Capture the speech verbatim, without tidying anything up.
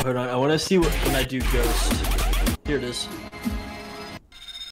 Hold on, I want to see what when I do Ghost. Here it is.